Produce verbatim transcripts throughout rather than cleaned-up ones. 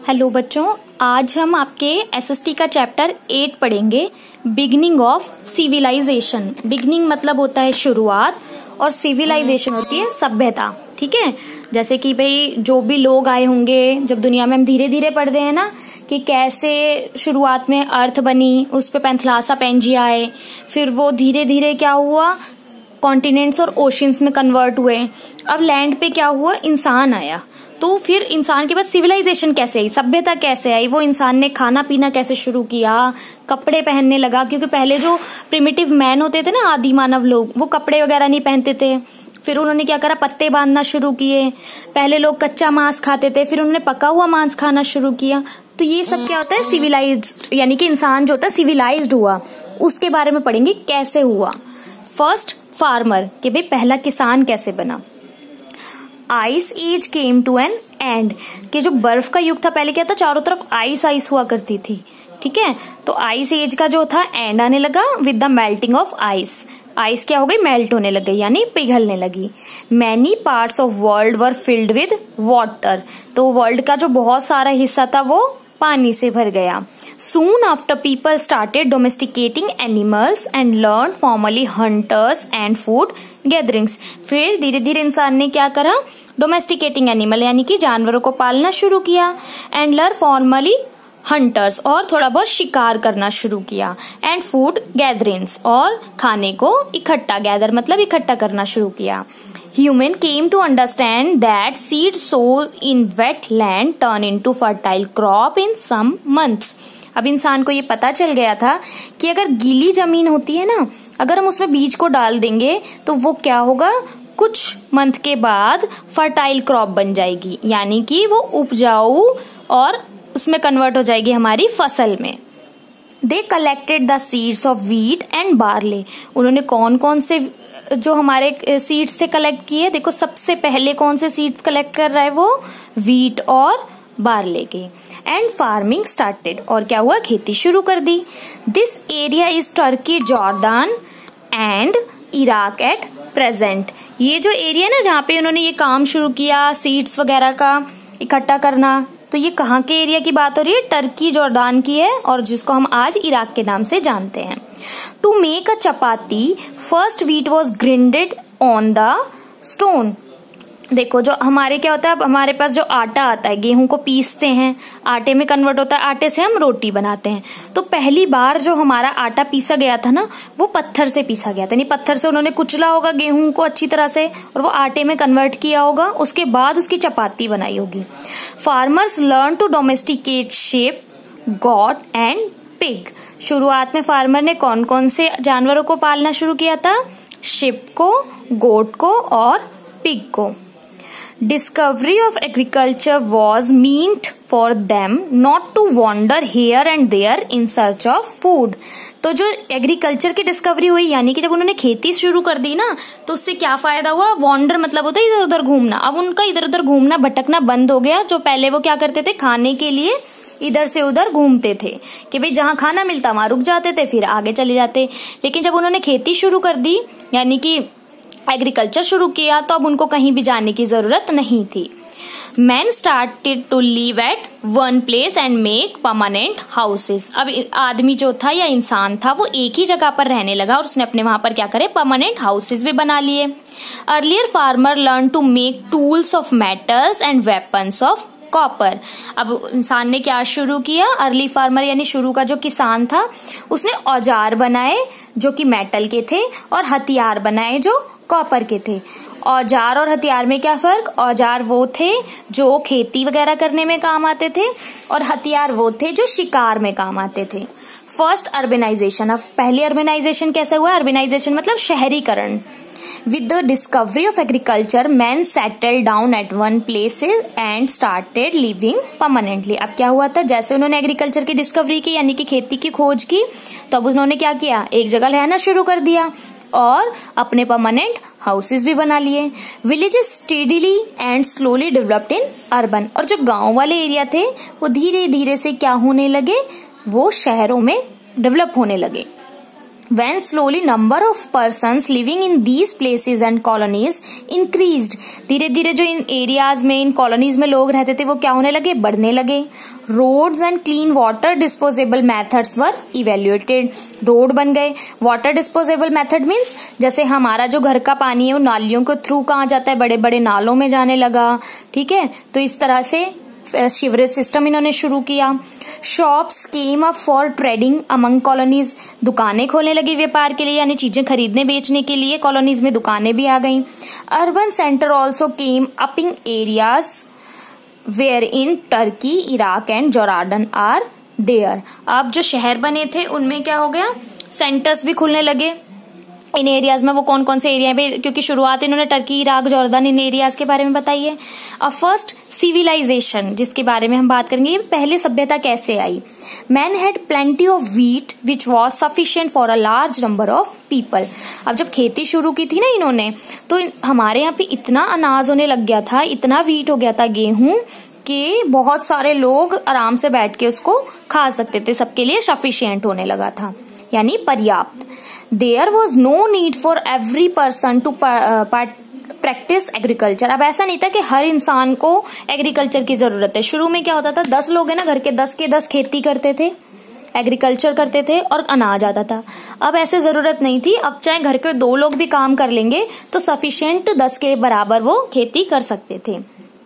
Hello बच्चों, आज हम आपके एसएसटी का चैप्टर एट पढ़ेंगे, बिगनिंग ऑफ सिविलाइजेशन। बिगनिंग मतलब होता है शुरुआत और सिविलाइजेशन होती है सभ्यता। ठीक है, जैसे कि भाई जो भी लोग आए होंगे जब दुनिया में, हम धीरे धीरे पढ़ रहे हैं ना कि कैसे शुरुआत में अर्थ बनी, उस पे पैंथलासा पेंजिया आए, फिर वो धीरे धीरे क्या हुआ, कॉन्टिनेंट्स और ओशियंस में कन्वर्ट हुए। अब लैंड पे क्या हुआ, इंसान आया, तो फिर इंसान के बाद सिविलाइजेशन कैसे आई, सभ्यता कैसे आई, वो इंसान ने खाना पीना कैसे शुरू किया, कपड़े पहनने लगा, क्योंकि पहले जो प्रिमिटिव मैन होते थे ना, आदि मानव लोग, वो कपड़े वगैरह नहीं पहनते थे। फिर उन्होंने क्या करा, पत्ते बांधना शुरू किए। पहले लोग कच्चा मांस खाते थे, फिर उन्होंने पका हुआ मांस खाना शुरू किया। तो ये सब क्या होता है, सिविलाइज्ड, यानी कि इंसान जो होता है सिविलाइज्ड हुआ। उसके बारे में पढ़ेंगे कैसे हुआ। फर्स्ट फार्मर, कि भाई पहला किसान कैसे बना। Ice age came to an end, कि जो बर्फ का युग था, पहले क्या था, चारों तरफ आइस आइस हुआ करती थी। ठीक है, तो आइस एज का जो था एंड आने लगा with the melting of ice. Ice क्या हो गई, मेल्ट होने लग गई, यानी पिघलने लगी। Many parts of world were filled with water, तो वर्ल्ड का जो बहुत सारा हिस्सा था वो पानी से भर गया। Soon after people started domesticating animals and learned formally hunters and food gatherings. फिर धीरे धीरे इंसान ने क्या करा, डोमेस्टिकेटिंग एनिमल यानी कि जानवरों को पालना शुरू किया, एंड लर्न फॉर्मली हंटर्स, और थोड़ा बहुत शिकार करना शुरू किया, एंड फूड गैदरिंग्स, और खाने को इकट्ठा, गैदर मतलब इकट्ठा करना शुरू किया। Human came to understand that seed sows in wet land turn into fertile crop in some months. अब इंसान को ये पता चल गया था कि अगर गीली जमीन होती है ना, अगर हम उसमें बीज को डाल देंगे तो वो क्या होगा, कुछ मंथ के बाद फर्टाइल क्रॉप बन जाएगी, यानी कि वो उपजाऊ और उसमें कन्वर्ट हो जाएगी हमारी फसल में। They collected the seeds of wheat and barley, उन्होंने कौन कौन से जो हमारे सीड्स थे कलेक्ट किए। देखो सबसे पहले कौन से सीड्स कलेक्ट कर रहा है वो, व्हीट और बार्ले के। एंड फार्मिंग स्टार्टेड, और क्या हुआ, खेती शुरू कर दी। This area is Turkey, Jordan and Iraq at present. ये जो एरिया ना जहाँ पे उन्होंने ये काम शुरू किया सीड्स वगैरह का इकट्ठा करना, तो ये कहाँ के एरिया की बात हो रही है, टर्की जॉर्डान की है, और जिसको हम आज इराक के नाम से जानते हैं। To make a chapati first wheat was grinded on the stone. देखो जो हमारे क्या होता है, अब हमारे पास जो आटा आता है, गेहूं को पीसते हैं, आटे में कन्वर्ट होता है, आटे से हम रोटी बनाते हैं। तो पहली बार जो हमारा आटा पीसा गया था ना, वो पत्थर से पीसा गया था, यानी पत्थर से उन्होंने कुचला होगा गेहूं को अच्छी तरह से, और वो आटे में कन्वर्ट किया होगा, उसके बाद उसकी चपाती बनाई होगी। Farmers learn to domesticate sheep, goat and pig. शुरुआत में फार्मर ने कौन कौन से जानवरों को पालना शुरू किया था, शिप को, गोट को और पिग को। Discovery of agriculture was meant for them not to wander here and there in search of food. तो जो एग्रीकल्चर की डिस्कवरी हुई, यानी कि जब उन्होंने खेती शुरू कर दी ना, तो उससे क्या फायदा हुआ, वॉन्डर मतलब होता है इधर उधर घूमना। अब उनका इधर उधर घूमना भटकना बंद हो गया। जो पहले वो क्या करते थे, खाने के लिए इधर से उधर घूमते थे कि भाई जहां खाना मिलता वहां रुक जाते थे, फिर आगे चले जाते। लेकिन जब उन्होंने खेती शुरू कर दी, यानी कि एग्रीकल्चर शुरू किया, तो अब उनको कहीं भी जाने की जरूरत नहीं थी। Man started to live at one place and make permanent houses. अब आदमी जो था या इंसान था, वो एक ही जगह पर रहने लगा, और उसने अपने वहां पर क्या करे, परमानेंट हाउसेस भी बना लिए। Earlier farmer learn to make tools of metals and weapons of copper. अब इंसान ने क्या शुरू किया, अर्ली फार्मर यानी शुरू का जो किसान था, उसने औजार बनाए जो कि मेटल के थे, और हथियार बनाए जो कॉपर के थे। औजार और हथियार में क्या फर्क, औजार वो थे जो खेती वगैरह करने में काम आते थे, और हथियार वो थे जो शिकार में काम आते थे। फर्स्ट अर्बेनाइजेशन, अब पहले अर्बेनाइजेशन कैसे हुआ, अर्बेनाइजेशन मतलब शहरीकरण। With the discovery of agriculture, men settled down at one place and started living permanently. अब क्या हुआ था, जैसे उन्होंने एग्रीकल्चर की डिस्कवरी की, यानी कि खेती की खोज की, तो अब उन्होंने क्या किया, एक जगह रहना शुरू कर दिया और अपने परमानेंट हाउसेस भी बना लिए। Villages steadily and slowly developed in urban, और जो गांव वाले एरिया थे वो धीरे धीरे से क्या होने लगे, वो शहरों में डेवलप होने लगे। When slowly number of persons living in these places and colonies increased, धीरे धीरे जो इन एरियाज में, इन कॉलोनीज में लोग रहते थे वो क्या होने लगे, बढ़ने लगे. Roads and clean water disposable methods were evaluated. Road बन गए. वाटर डिस्पोजेबल मेथड मीन्स जैसे हमारा जो घर का पानी है वो नालियों के थ्रू कहाँ जाता है, बड़े बड़े नालों में जाने लगा. ठीक है, तो इस तरह से सीवरेज सिस्टम इन्होंने शुरू किया. Shops came up for trading among colonies. दुकानें खोलने लगी व्यापार के लिए, यानी चीजें खरीदने बेचने के लिए कॉलोनीज में दुकानें भी आ गईं. Urban center also came up in areas where in Turkey, Iraq and Jordan are there. अब जो शहर बने थे उनमें क्या हो गया, सेंटर्स भी खुलने लगे इन एरियाज में. वो कौन कौन से एरिया में, क्योंकि शुरुआत इन्होंने टर्की, इराक, जॉर्डन इन एरियाज के बारे में बताई है. अब फर्स्ट सिविलाइजेशन जिसके बारे में हम बात करेंगे, ये पहले सभ्यता कैसे आई. Man had plenty of wheat which was sufficient for a large number of people. अब जब खेती शुरू की थी ना इन्होंने, तो हमारे यहाँ पे इतना अनाज होने लग गया था, इतना व्हीट हो गया था, गेहूं, कि बहुत सारे लोग आराम से बैठ के उसको खा सकते थे. सबके लिए सफिशियंट होने लगा था, यानी पर्याप्त. There was no need for every person to practice agriculture. अब ऐसा नहीं था कि हर इंसान को एग्रीकल्चर की जरूरत है. शुरू में क्या होता था, दस लोग है ना घर के, दस के दस खेती करते थे, एग्रीकल्चर करते थे और अनाज आता था. अब ऐसे जरूरत नहीं थी. अब चाहे घर के दो लोग भी काम कर लेंगे तो सफिशिएंट दस के बराबर वो खेती कर सकते थे.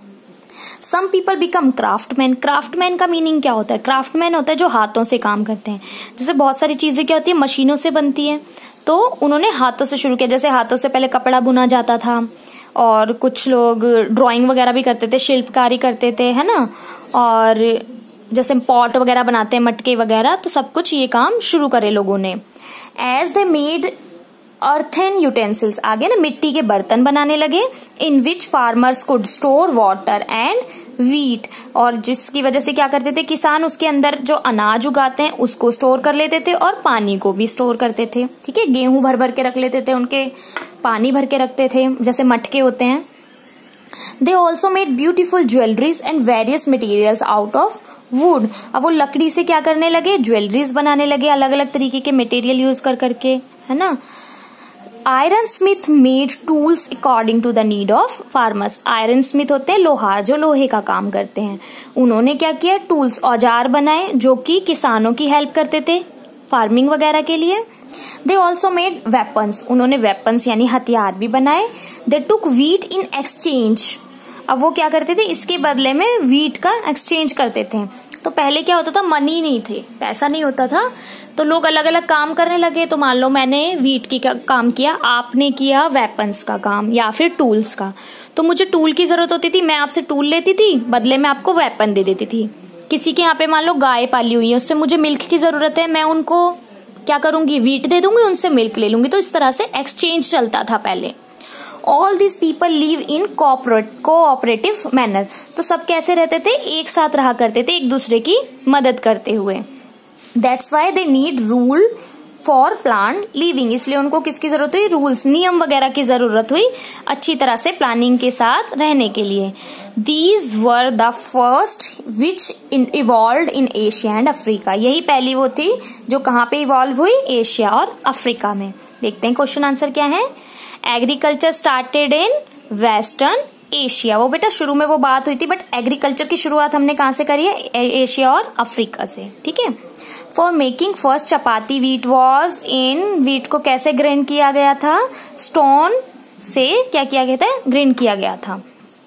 Some people become craftsman. Craftsman का मीनिंग क्या होता है, क्राफ्टमैन होता है जो हाथों से काम करते हैं. जैसे बहुत सारी चीजें क्या होती है, मशीनों से बनती है, तो उन्होंने हाथों से शुरू किया. जैसे हाथों से पहले कपड़ा बुना जाता था, और कुछ लोग ड्राइंग वगैरह भी करते थे, शिल्पकारी करते थे, है ना. और जैसे पॉट वगैरह बनाते हैं, मटके वगैरह, तो सब कुछ ये काम शुरू करे लोगों ने. As they made earthen utensils, आगे ना मिट्टी के बर्तन बनाने लगे. In which farmers could store water and wheat, और जिसकी वजह से क्या करते थे किसान, उसके अंदर जो अनाज उगाते हैं उसको स्टोर कर लेते थे और पानी को भी स्टोर करते थे. ठीक है, गेहूं भर भर के रख लेते थे, उनके पानी भर के रखते थे, जैसे मटके होते हैं. They also made beautiful jewelleries and various materials out of wood. अब वो लकड़ी से क्या करने लगे, ज्वेलरीज बनाने लगे, अलग अलग तरीके के मटेरियल यूज कर करके, है ना. Iron smith made tools according to the need of farmers. Iron smith होते हैं लोहार, जो लोहे का काम करते हैं. उन्होंने क्या किया, टूल्स, औजार बनाए जो कि किसानों की हेल्प करते थे फार्मिंग वगैरह के लिए. They also made weapons. उन्होंने वेपन्स यानी हथियार भी बनाए. They took wheat in exchange. अब वो क्या करते थे, इसके बदले में व्हीट का एक्सचेंज करते थे. तो पहले क्या होता था, मनी नहीं थे, पैसा नहीं होता था, तो लोग अलग अलग काम करने लगे. तो मान लो मैंने व्हीट की का काम किया, आपने किया वेपन्स का काम या फिर टूल्स का. तो मुझे टूल की जरूरत होती थी, मैं आपसे टूल लेती थी, बदले में आपको वेपन दे देती थी. किसी के यहाँ पे मान लो गाय पाली हुई है, उससे मुझे मिल्क की जरूरत है, मैं उनको क्या करूंगी, व्हीट दे दूंगी, उनसे मिल्क ले लूंगी. तो इस तरह से एक्सचेंज चलता था पहले. All this people live in cooperative manner. तो सब कैसे रहते थे, एक साथ रहा करते थे, एक दूसरे की मदद करते हुए. That's why they need rule for plan living. इसलिए उनको किसकी जरूरत हुई, रूल्स, नियम वगैरह की जरूरत हुई, अच्छी तरह से प्लानिंग के साथ रहने के लिए. These were the first which evolve in Asia and Africa. यही पहली वो थी जो कहाँ पे इवॉल्व हुई, एशिया और अफ्रीका में. देखते हैं क्वेश्चन आंसर क्या है. Agriculture started in western Asia. वो बेटा शुरू में वो बात हुई थी, बट एग्रीकल्चर की शुरुआत हमने कहाँ से करी है, एशिया और अफ्रीका से. ठीक है. For making first chapati wheat was in. Wheat को कैसे ग्राइंड किया गया था, स्टोन से क्या किया गया था, ग्राइंड किया गया था.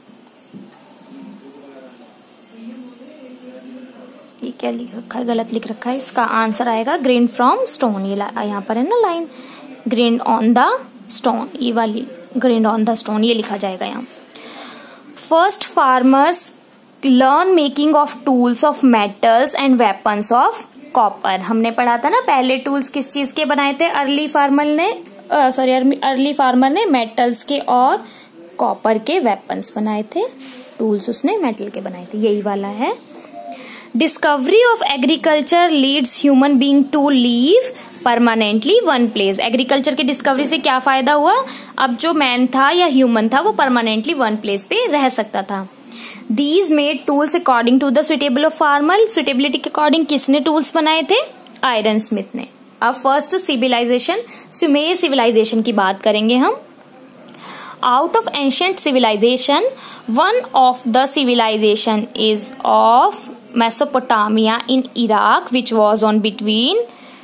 ये क्या लिख रखा है, गलत लिख रखा है. इसका आंसर आएगा ग्राइंड फ्रॉम स्टोन. ये यहाँ पर है ना line, grind on the stone, ये वाली ग्राइंड ऑन द स्टोन, ये लिखा जाएगा यहाँ. First farmers learn making of tools of metals and weapons of copper. हमने पढ़ा था ना पहले टूल्स किस चीज के बनाए थे, अर्ली फार्मर ने सॉरी अर्ली फार्मर ने मेटल्स के और कॉपर के वेपन्स बनाए थे. टूल्स उसने मेटल के बनाए थे, यही वाला है. Discovery of agriculture leads human being to live permanently one place. Agriculture की डिस्कवरी से क्या फायदा हुआ, अब जो मैन था या ह्यूमन था वो परमानेंटली वन प्लेस पे रह सकता था. These made tools according to the suitable of farmer. Suitability के अकॉर्डिंग किसने टूल्स बनाए थे, आयरन स्मिथ ने. अब फर्स्ट सिविलाइजेशन, सुमेर सिविलाइजेशन की बात करेंगे हम। Out of ancient civilization, one of the civilization is of Mesopotamia in Iraq which was on between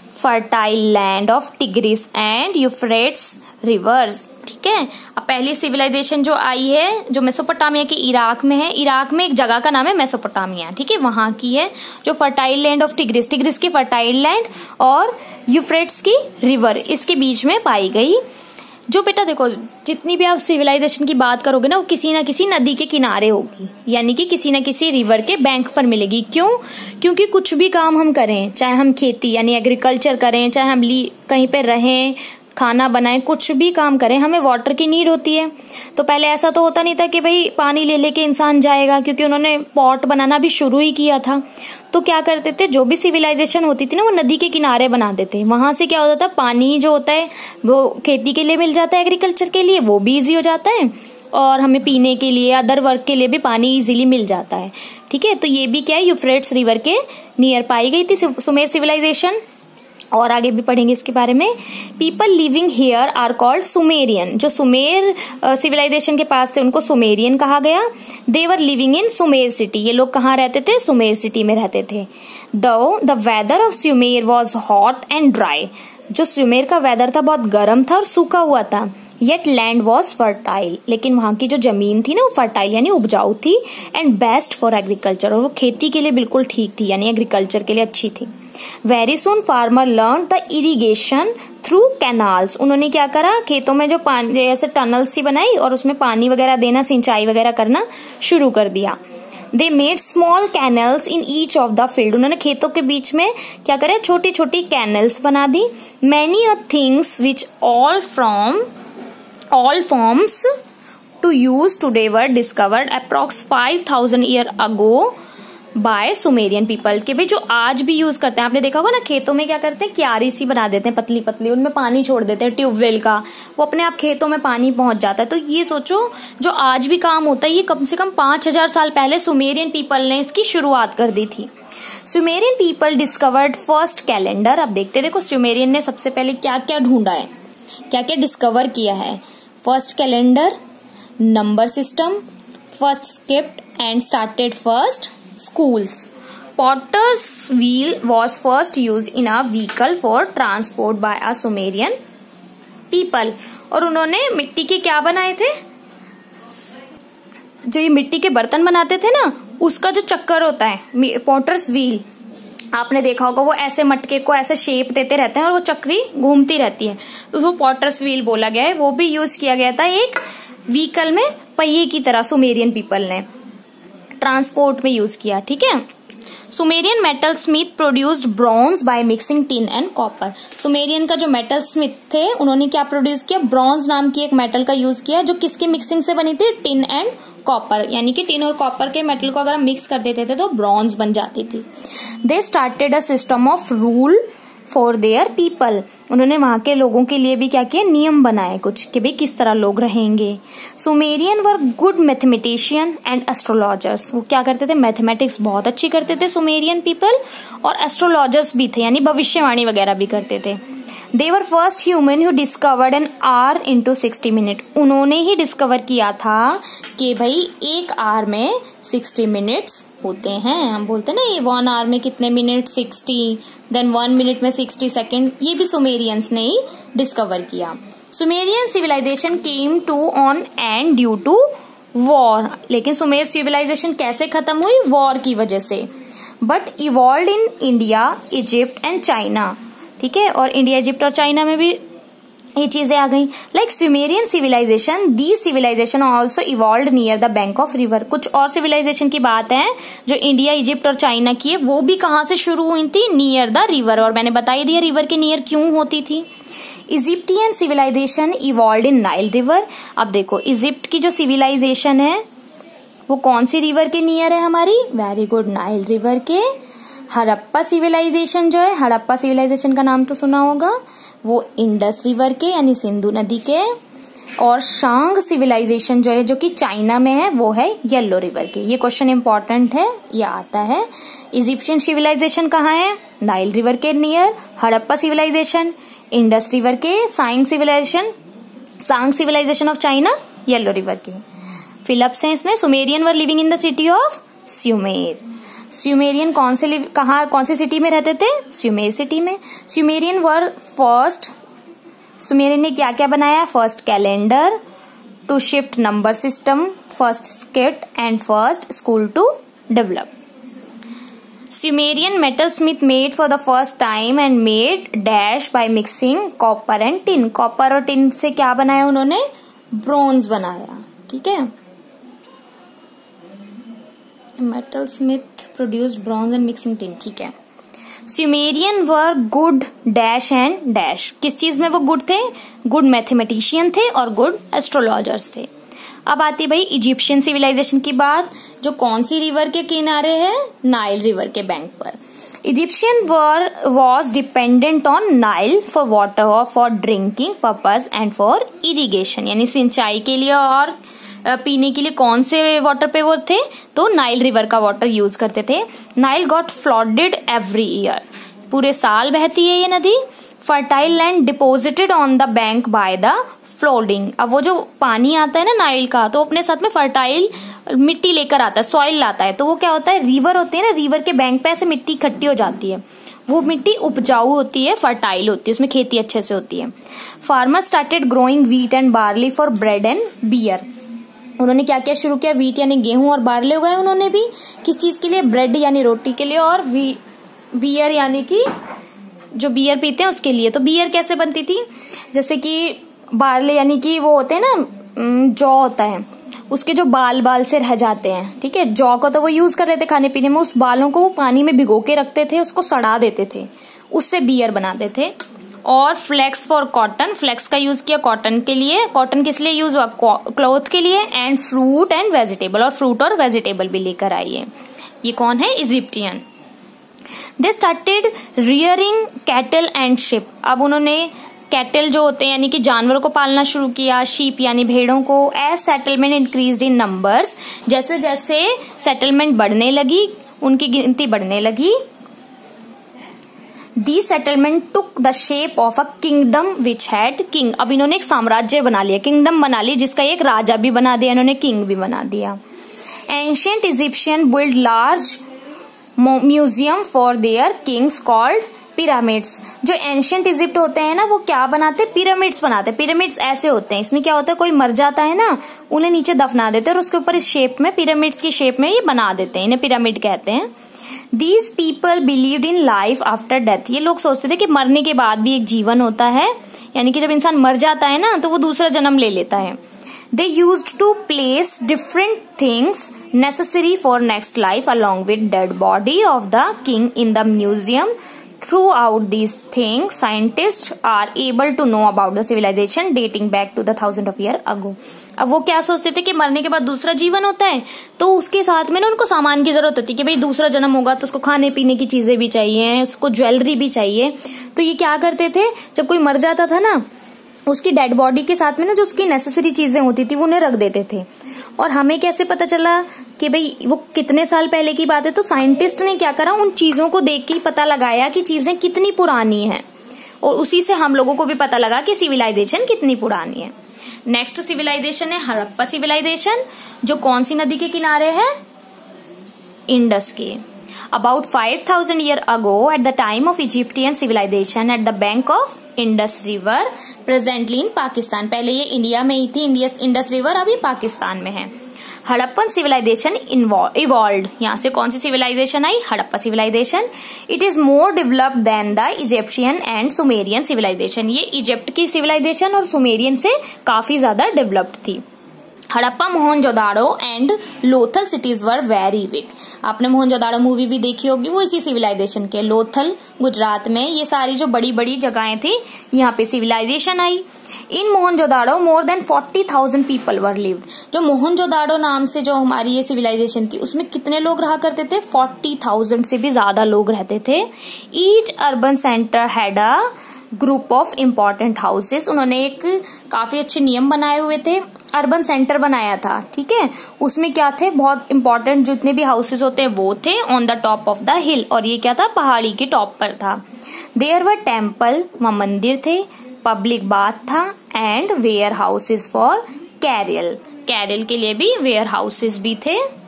fertile land of Tigris and Euphrates rivers. ठीक है, अब पहली सिविलाइजेशन जो आई है जो मेसोपोटामिया के इराक में है, इराक में एक जगह का नाम है मेसोपोटामिया, ठीक है, वहां की है, जो fertile land of Tigris, Tigris की फर्टाइल लैंड और यूफ्रेट्स की रिवर, इसके बीच में पाई गई। जो बेटा देखो, जितनी भी आप सिविलाइजेशन की बात करोगे ना, वो किसी ना किसी नदी के किनारे होगी, यानी कि किसी ना किसी रिवर के बैंक पर मिलेगी। क्यों? क्योंकि कुछ भी काम हम करें, चाहे हम खेती यानी एग्रीकल्चर करें, चाहे हम कहीं पे रहें, खाना बनाएं, कुछ भी काम करें, हमें वाटर की नीड होती है। तो पहले ऐसा तो होता नहीं था कि भाई पानी ले लेके इंसान जाएगा, क्योंकि उन्होंने पॉट बनाना भी शुरू ही किया था। तो क्या करते थे, जो भी सिविलाइजेशन होती थी ना, वो नदी के किनारे बनाते थे। वहां से क्या होता था, पानी जो होता है वो खेती के लिए मिल जाता है, एग्रीकल्चर के लिए वो भी इजी हो जाता है, और हमें पीने के लिए, अदर वर्क के लिए भी पानी इजीली मिल जाता है। ठीक है, तो ये भी क्या है, यूफ्रेट्स रिवर के नियर पाई गई थी सुमेर सिविलाइजेशन। और आगे भी पढ़ेंगे इसके बारे में। People living here are called Sumerian, जो सुमेर सिविलाइजेशन के पास थे उनको सुमेरियन कहा गया। They were living in Sumer city, ये लोग कहाँ रहते थे, सुमेर सिटी में रहते थे। Though the weather of Sumer was hot and dry, जो सुमेर का वेदर था बहुत गर्म था और सूखा हुआ था। येट लैंड वॉज फर्टाइल, लेकिन वहां की जो जमीन थी ना वो फर्टाइल यानी उपजाऊ थी, एंड बेस्ट फॉर एग्रीकल्चर, और वो खेती के लिए बिल्कुल ठीक थी, यानी एग्रीकल्चर के लिए अच्छी थी। Very soon farmer learn the irrigation through canals, उन्होंने क्या करा, खेतों में जो पानी ऐसे टनल सी बनाई और उसमें पानी वगैरह देना, सिंचाई वगैरह करना शुरू कर दिया। They made small canals in each of the field, उन्होंने खेतों के बीच में क्या करे, छोटी छोटी कैनल्स बना दी। Many a things which all from all forms to use today were discovered approx five thousand year ago by Sumerian people, के भाई जो आज भी यूज करते हैं, आपने देखा होगा ना खेतों में क्या करते हैं, क्यारी सी बना देते हैं पतली पतली, उनमें पानी छोड़ देते हैं ट्यूबवेल का, वो अपने आप खेतों में पानी पहुंच जाता है। तो ये सोचो जो आज भी काम होता है, ये कम से कम पांच हजार साल पहले सुमेरियन पीपल ने इसकी शुरुआत कर दी थी। Sumerian people discovered first calendar. अब देखते देखो सुमेरियन ने सबसे पहले क्या क्या ढूंढा है, क्या क्या डिस्कवर किया है। First calendar, number system, first script and started first schools. Potter's wheel was first used in a vehicle for transport by a Sumerian people. और उन्होंने मिट्टी के क्या बनाए थे, जो ये मिट्टी के बर्तन बनाते थे ना, उसका जो चक्कर होता है पॉटर्स व्हील, आपने देखा होगा, वो ऐसे मटके को ऐसे शेप देते रहते हैं और वो चक्री घूमती रहती है, तो उसको पॉटर्स व्हील बोला गया है। वो भी यूज किया गया था एक व्हीकल में, पहिए की तरह सुमेरियन पीपल ने ट्रांसपोर्ट में यूज किया। ठीक है, Sumerian metal smith produced bronze by mixing tin and copper. Sumerian का जो मेटल स्मिथ थे, उन्होंने क्या प्रोड्यूस किया, ब्रॉन्ज नाम की एक मेटल का यूज किया, जो किसके मिक्सिंग से बनी थी, टिन एंड कॉपर, यानी कि टिन और कॉपर के मेटल को अगर हम मिक्स कर देते थे तो ब्रॉन्ज बन जाती थी। They started a system of rule for their people, उन्होंने वहां के लोगों के लिए भी क्या किया, नियम बनाए कुछ कि भाई किस तरह लोग रहेंगे। Sumerian were good mathematician and astrologers, वो क्या करते थे, मैथमेटिक्स बहुत अच्छी करते थे सुमेरियन पीपल, और एस्ट्रोलॉजर्स भी थे, यानी भविष्यवाणी वगैरह भी करते थे। They were first human who discovered an hour into sixty minute, उन्होंने ही डिस्कवर किया था कि भाई एक आवर में सिक्सटी मिनट्स होते हैं। हम बोलते हैं ना ये वन आवर में कितने minute, sixty, then one minute में सिक्सटी सेकेंड, ये भी सुमेरियंस ने ही डिस्कवर किया। Sumerian civilization came to an end due to war, लेकिन सुमेर सिविलाइजेशन कैसे खत्म हुई, वॉर की वजह से। But evolve in India, Egypt and China, ठीक है, और इंडिया, इजिप्ट और चाइना में भी ये चीजें आ गई। Like Sumerian civilisation, the civilisation also evolve near the bank of river. कुछ और सिविलाइजेशन की बात है जो इंडिया, इजिप्ट और चाइना की है, वो भी कहाँ से शुरू हुई थी, नियर द रिवर, और मैंने बताई दिया रिवर के नियर क्यों होती थी। Egyptian civilisation evolve in Nile river. अब देखो इजिप्ट की जो सिविलाइजेशन है वो कौन सी रिवर के नियर है हमारी, वेरी गुड, नाइल रिवर के। हड़प्पा सिविलाइजेशन जो है, हड़प्पा सिविलाइजेशन का नाम तो सुना होगा, वो इंडस रिवर के यानी सिंधु नदी के। और शांग सिविलाइजेशन जो है जो कि चाइना में है वो है येलो रिवर के। ये क्वेश्चन इंपॉर्टेंट है, ये आता है। इजिप्शियन सिविलाइजेशन कहाँ है? नाइल रिवर के near. Harappa civilisation Indus river के। Shang civilisation Shang civilisation of China yellow river के। फिलअप्स हैं इसमें। Sumerian were living in the city of Sumer. Sumerian कौन से कहा कौन सी सिटी में रहते थे? सुमेर सिटी में। सुमेरियन वर फर्स्ट सुमेरियन ने क्या क्या बनाया? First calendar, to shift number system, first script and first school to develop. Sumerian metalsmith made for the first time and made dash by mixing copper and tin. Copper और tin से क्या बनाया उन्होंने? Bronze बनाया। ठीक है, metalsmith produced bronze and mixing tin। ठीक है। Sumerian were good dash and dash। किस चीज में वो गुड थे? गुड मैथमेटिशियन थे और गुड एस्ट्रोलॉजर्स थे। अब आती है भाई इजिप्शियन सिविलाइजेशन की बात, जो कौन सी रिवर के किनारे है? नाइल रिवर के बैंक पर। Egyptian were was dependent on Nile for water और for drinking purpose and for irrigation, यानी सिंचाई के लिए और पीने के लिए कौन से वाटर पे वो थे? तो नाइल रिवर का वाटर यूज करते थे। Nile got flooded every year, पूरे साल बहती है ये नदी। Fertile land deposited on the bank by the flooding. अब वो जो पानी आता है ना नाइल का, तो अपने साथ में फर्टाइल मिट्टी लेकर आता है, सॉइल लाता है। तो वो क्या होता है, रिवर होते हैं ना, रिवर के बैंक पे ऐसे मिट्टी इकट्ठी हो जाती है, वो मिट्टी उपजाऊ होती है, फर्टाइल होती है, उसमें खेती अच्छे से होती है। Farmer started growing wheat and barley for bread and beer. उन्होंने क्या क्या शुरू किया? व्हीट यानी गेहूं और बार्ली उगाए उन्होंने भी। किस चीज के लिए? ब्रेड यानी रोटी के लिए, और बियर यानी कि जो बियर पीते हैं उसके लिए। तो बियर कैसे बनती थी? जैसे कि बार्ले यानी कि वो होते हैं ना, जौ होता है, उसके जो बाल बाल से रह जाते हैं, ठीक है, जौ को तो वो यूज कर रहे थे खाने पीने में, उस बालों को वो पानी में भिगो के रखते थे, उसको सड़ा देते थे, उससे बियर बनाते थे। और फ्लेक्स फॉर कॉटन, फ्लेक्स का यूज किया कॉटन के लिए। कॉटन किस लिए यूज हुआ? क्लॉथ के लिए। एंड फ्रूट एंड वेजिटेबल, और फ्रूट और वेजिटेबल भी लेकर आई है। ये कौन है? Egyptian. They started rearing cattle and sheep. अब उन्होंने कैटल जो होते हैं यानी कि जानवरों को पालना शुरू किया, शीप यानी भेड़ों को। As settlement increased in numbers, जैसे जैसे सेटलमेंट बढ़ने लगी, उनकी गिनती बढ़ने लगी। The settlement took the shape of a kingdom which had king. अब इन्होंने एक साम्राज्य बना लिया, किंगडम बना ली, जिसका एक राजा भी बना दिया इन्होंने, किंग भी बना दिया। Ancient Egyptian build large museum for their kings called pyramids. जो एंशिएंट इजिप्ट होते हैं ना, वो क्या बनाते? पिरामिड्स बनाते। पिरामिड्स ऐसे होते हैं, इसमें क्या होता है, कोई मर जाता है ना, उन्हें नीचे दफना देते हैं और उसके ऊपर इस शेप में, पिरामिड्स की शेप में ये बना देते हैं, इन्हें पिरामिड कहते हैं। These people believed in life after death। ये लोग सोचते थे कि मरने के बाद भी एक जीवन होता है, यानी कि जब इंसान मर जाता है ना तो वो दूसरा जन्म ले लेता है। They used to place different things necessary for next life along with dead body of the king in the museum. Throughout these things, scientists are able to know about the civilization dating back to the thousand of year ago। अब वो क्या सोचते थे कि मरने के बाद दूसरा जीवन होता है, तो उसके साथ में ना उनको सामान की जरूरत होती है कि भाई दूसरा जन्म होगा तो उसको खाने पीने की चीजें भी चाहिए, उसको ज्वेलरी भी चाहिए। तो ये क्या करते थे, जब कोई मर जाता था ना, उसकी डेड बॉडी के साथ में ना जो उसकी नेसेसरी चीजें होती थी वो उन्हें रख देते थे। और हमें कैसे पता चला कि भाई वो कितने साल पहले की बात है? तो साइंटिस्ट ने क्या करा, उन चीजों को देख के पता लगाया कि चीजें कितनी पुरानी हैं, और उसी से हम लोगों को भी पता लगा कि सिविलाइजेशन कितनी पुरानी है। नेक्स्ट सिविलाइजेशन है हड़प्पा सिविलाइजेशन, जो कौन सी नदी के किनारे है? इंडस के। About five thousand year ago at the time of Egyptian civilisation at the bank of Indus river presently in Pakistan. पहले ये इंडिया में ही थी, इंडस रिवर अभी पाकिस्तान में है। हड़प्पन सिविलाइजेशन इवॉल्व्ड, यहाँ से कौन सी सिविलाइजेशन आई? Harappa civilisation. It is more developed than the Egyptian and Sumerian civilisation. ये इजिप्ट की सिविलाइजेशन और सुमेरियन से काफी ज्यादा डेवलप्ड थी। Harappa, Mohenjodaro and Lothal cities were very big. आपने मोहनजोदाड़ो मूवी भी देखी होगी, वो इसी सिविलाइजेशन के। लोथल गुजरात में, ये सारी जो बड़ी बड़ी जगहें थी यहाँ पे सिविलाइजेशन आई। In Mohenjodaro more than forty thousand people were lived. जो मोहनजोदाड़ो नाम से जो हमारी ये सिविलाइजेशन थी, उसमें कितने लोग रहा करते थे? फोर्टी थाउजेंड से भी ज्यादा लोग रहते थे। Each urban centre had a group of important houses. उन्होंने एक काफी अच्छे नियम बनाए हुए थे, अर्बन सेंटर बनाया था, ठीक है। उसमें क्या थे, बहुत इंपॉर्टेंट जितने भी हाउसेस होते हैं वो थे on the top of the hill, और ये क्या था, पहाड़ी के टॉप पर था। देयर वर टेम्पल, वहां मंदिर थे, पब्लिक बाथ था, and warehouses for cereal, cereal के लिए भी वेयर हाउसेस भी थे।